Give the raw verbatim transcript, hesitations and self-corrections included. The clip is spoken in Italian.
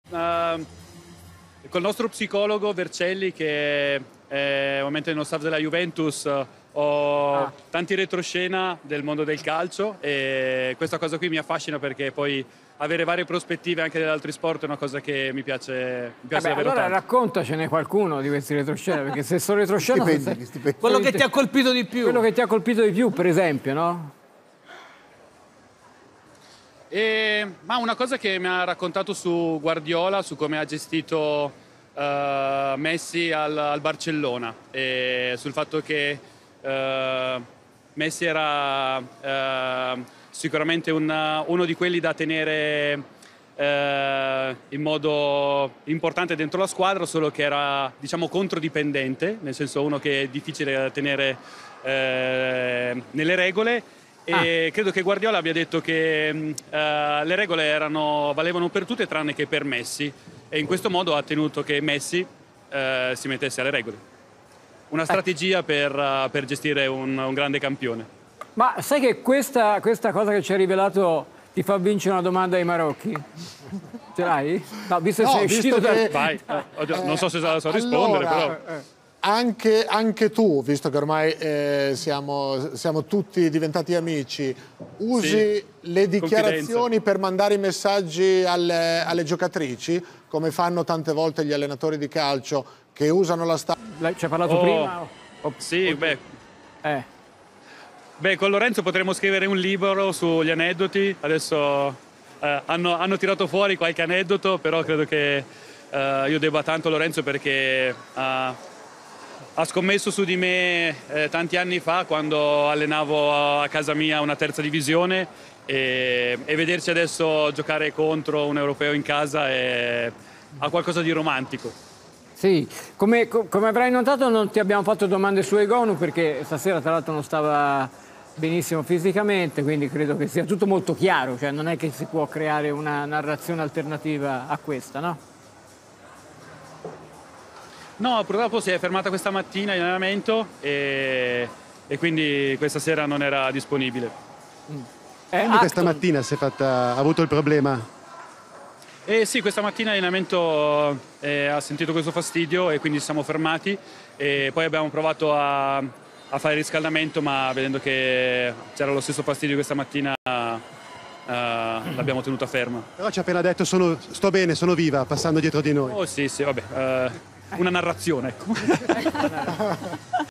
Uh, col nostro psicologo Vercelli, che è al momento nello staff della Juventus, ho ah. tanti retroscena del mondo del calcio e questa cosa qui mi affascina, perché poi avere varie prospettive anche degli altri sport è una cosa che mi piace, mi piace Vabbè, davvero allora tanto. Raccontacene qualcuno di questi retroscena, perché se sono retroscena... Stipendi, stipendi. Quello che ti ha colpito di più. Quello che ti ha colpito di più, per esempio, no? E, ma una cosa che mi ha raccontato su Guardiola, su come ha gestito uh, Messi al, al Barcellona, e sul fatto che uh, Messi era uh, sicuramente un, uno di quelli da tenere uh, in modo importante dentro la squadra, solo che era, diciamo, controdipendente, nel senso uno che è difficile da tenere uh, nelle regole. E ah. credo che Guardiola abbia detto che uh, le regole erano, valevano per tutte tranne che per Messi, e in questo modo ha tenuto che Messi uh, si mettesse alle regole. Una strategia per, uh, per gestire un, un grande campione. Ma sai che questa, questa cosa che ci hai rivelato ti fa vincere una domanda ai Marocchi? Ce l'hai? No, visto che no, sei uscito che... da... Vai, eh, non so se la so rispondere, allora... però... Eh. Anche, anche tu, visto che ormai eh, siamo, siamo tutti diventati amici, usi sì, le dichiarazioni confidenza. per mandare i messaggi alle, alle giocatrici, come fanno tante volte gli allenatori di calcio che usano la stampa? Ci hai parlato oh, prima? O, sì, o, beh. Eh. Beh, con Lorenzo potremmo scrivere un libro sugli aneddoti. Adesso eh, hanno, hanno tirato fuori qualche aneddoto, però credo che eh, io debba tanto a Lorenzo, perché... Eh, ha scommesso su di me eh, tanti anni fa, quando allenavo a casa mia una terza divisione, e, e vederci adesso giocare contro un europeo in casa è, ha qualcosa di romantico. Sì, come, come avrai notato non ti abbiamo fatto domande su Egonu, perché stasera tra l'altro non stava benissimo fisicamente, quindi credo che sia tutto molto chiaro, cioè non è che si può creare una narrazione alternativa a questa, no? No, purtroppo si è fermata questa mattina in allenamento e, e quindi questa sera non era disponibile. Mm. Eh, quindi questa mattina si è fatta, ha avuto il problema? Eh sì, questa mattina in allenamento eh, ha sentito questo fastidio e quindi ci siamo fermati, e poi abbiamo provato a, a fare il riscaldamento, ma vedendo che c'era lo stesso fastidio questa mattina uh, l'abbiamo tenuta ferma. Però ci ha appena detto sono, sto bene, sono viva, passando dietro di noi. Oh sì, sì, vabbè. Uh, Una narrazione, ecco.